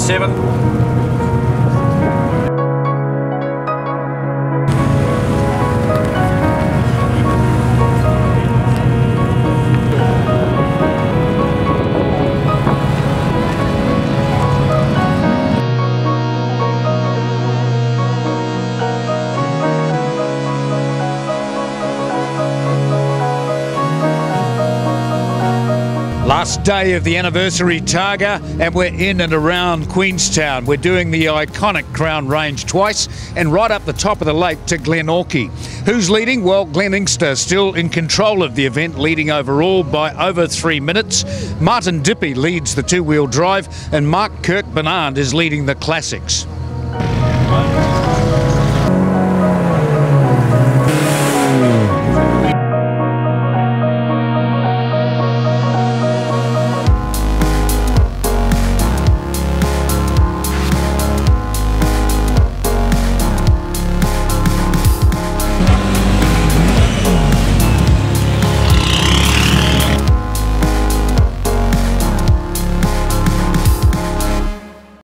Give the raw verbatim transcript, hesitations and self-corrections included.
seven. Last day of the anniversary Targa, and we're in and around Queenstown. We're doing the iconic Crown Range twice and right up the top of the lake to Glenorchy. Who's leading? Well, Glen Inkster still in control of the event, leading overall by over three minutes. Martin Dippy leads the two-wheel drive, and Mark Kirk-Bernard is leading the classics.